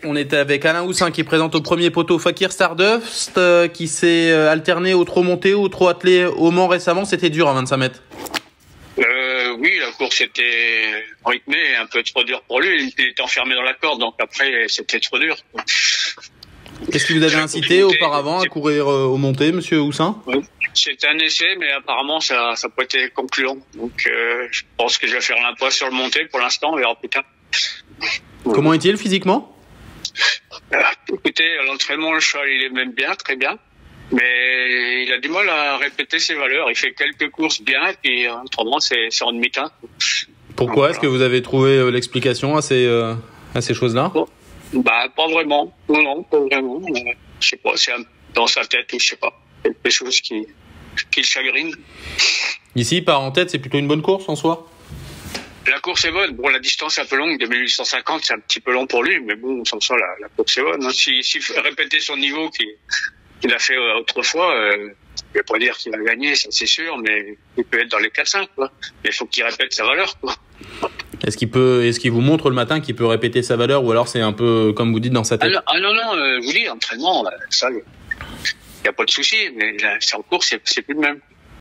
On était avec Alain Houssin qui présente au premier poteau Fakir Stardust, qui s'est alterné au trot monté, au trot attelé au Mans récemment. C'était dur à 25 mètres. Oui, la course était rythmée, un peu trop dur pour lui. Il était enfermé dans la corde, donc après, c'était trop dur. Qu'est-ce qui vous avait incité auparavant à courir au monté, monsieur Houssin? C'était un essai, mais apparemment, ça n'a pas été concluant. Donc, je pense que je vais faire l'impasse sur le monté pour l'instant, on verra plus tard. Comment est-il physiquement? Écoutez, à l'entraînement, le cheval, il est même bien, très bien. Mais il a du mal à répéter ses valeurs. Il fait quelques courses bien, et puis autrement, c'est en demi-teinte. Pourquoi? Est-ce que vous avez trouvé l'explication à ces choses-là? Bah, pas vraiment. Non, pas vraiment. Je sais pas, c'est dans sa tête ou je sais pas. Quelque chose qui le chagrine. Ici, part en tête, c'est plutôt une bonne course en soi? La course est bonne. Bon, la distance est un peu longue, 2850, c'est un petit peu long pour lui, mais bon, sans ça, la course est bonne. S'il répétait son niveau qu'il a fait autrefois, je vais pas dire qu'il va gagner, ça c'est sûr, mais il peut être dans les 4-5, quoi. Mais il faut qu'il répète sa valeur, quoi. Est-ce qu'il vous montre le matin qu'il peut répéter sa valeur, ou alors c'est un peu, comme vous dites, dans sa tête? Non, je vous dis, entraînement, ça, il n'y a pas de souci, mais c'est en course, c'est plus le même.